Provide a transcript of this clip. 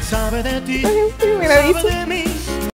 Sabe de ti, Ay, me la sabe dice. de mí,